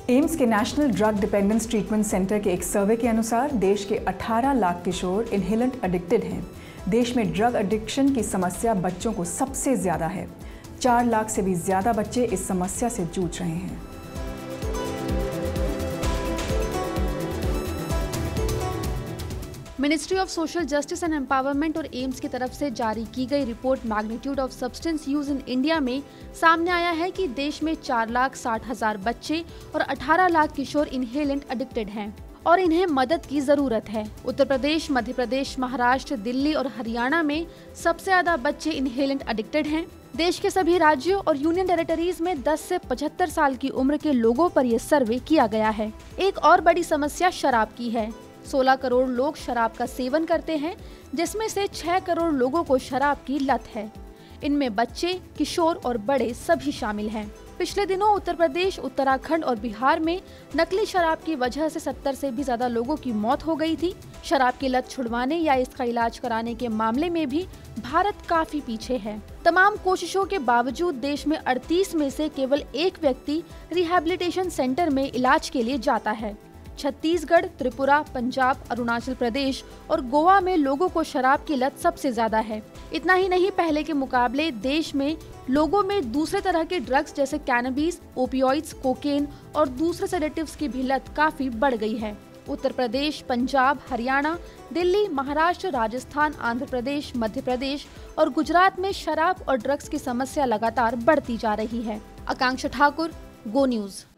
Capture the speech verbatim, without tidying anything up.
AIIMS के national drug dependence treatment centre के एक सर्वे के अनुसार देश के अठारह लाख किशोर इनहेलेंट एडिक्टेड हैं। देश में ड्रग एडिक्शन की समस्या बच्चों को सबसे ज़्यादा है। चार लाख से भी ज़्यादा बच्चे इस समस्या से जूझ रहे हैं। Ministry of social justice and empowerment और एम्स की तरफ से जारी की गई report magnitude of substance use in India में सामने आया है कि देश में चार लाख साठ हजार बच्चे और अठारह लाख किशोर इनहेलेंट एडिक्टेड हैं और इन्हें मदद की जरूरत है। उत्तर प्रदेश, मध्य प्रदेश, महाराष्ट्र, दिल्ली और हरियाणा में सबसे ज्यादा बच्चे इनहेलेंट एडिक्टेड हैं। देश के सभी राज्यों और यूनियन टेरिटरीज में दस से पचहत्तर साल की उम्र के लोगों पर यह सर्वे किया गया है। एक और बड़ी समस्या शराब की है। सोलह करोड़ लोग शराब का सेवन करते हैं, जिसमें से छह करोड़ लोगों को शराब की लत है। इनमें बच्चे, किशोर और बड़े सभी शामिल हैं। पिछले दिनों उत्तर प्रदेश, उत्तराखंड और बिहार में नकली शराब की वजह से सत्तर से भी ज्यादा लोगों की मौत हो गई थी। शराब की लत छुड़वाने या इसका इलाज कराने के मामले में भी भारत काफी पीछे है। तमाम कोशिशों के बावजूद देश में अड़तीस में से केवल एक व्यक्ति रिहैबिलिटेशन सेंटर में इलाज के लिए जाता है। छत्तीसगढ़, त्रिपुरा, पंजाब, अरुणाचल प्रदेश और गोवा में लोगों को शराब की लत सबसे ज्यादा है। इतना ही नहीं, पहले के मुकाबले देश में लोगों में दूसरे तरह के ड्रग्स जैसे कैनबिस, ओपियोइड्स, कोकेन और दूसरे सेडेटिव्स की भी लत काफी बढ़ गई है। उत्तर प्रदेश, पंजाब, हरियाणा, दिल्ली, महाराष्ट्र, राजस्थान, आंध्र प्रदेश, मध्य प्रदेश और गुजरात में शराब और ड्रग्स की समस्या लगातार बढ़ती जा रही है। Akanksha Thakur, go news.